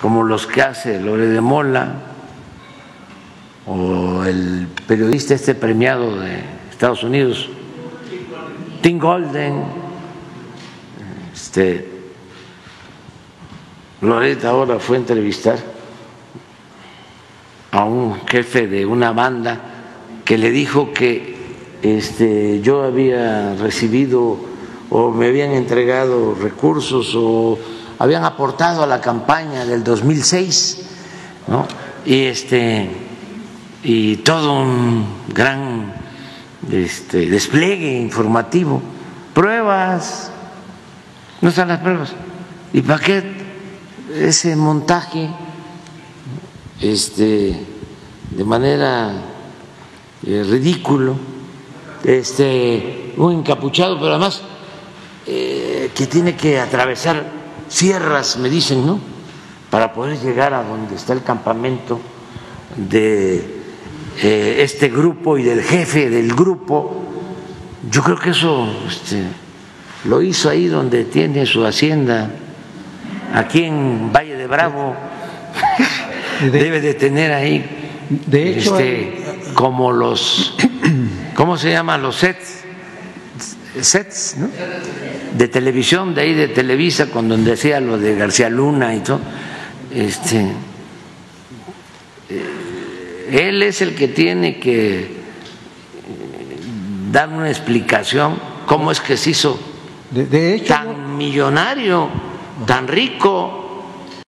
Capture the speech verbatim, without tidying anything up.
como los que hace Lore de Mola o el periodista este premiado de Estados Unidos, Tim Golden, este, Loretta ahora fue a entrevistar a un jefe de una banda que le dijo que este, yo había recibido o me habían entregado recursos o habían aportado a la campaña del dos mil seis, ¿no? Y este y todo un gran este, despliegue informativo, pruebas, no están las pruebas. ¿Y para qué ese montaje este, de manera eh, ridículo, este, un encapuchado, pero además eh, que tiene que atravesar sierras, me dicen, ¿no?, para poder llegar a donde está el campamento de eh, este grupo y del jefe del grupo? Yo creo que eso este, lo hizo ahí donde tiene su hacienda, aquí en Valle de Bravo. De, debe de tener ahí, de hecho, este, hay... como los, ¿cómo se llaman los sets? Sets, ¿no?, de televisión de ahí de Televisa, cuando decía lo de García Luna y todo. Este, eh, él es el que tiene que eh, dar una explicación cómo es que se hizo de, de hecho, tan millonario, tan rico.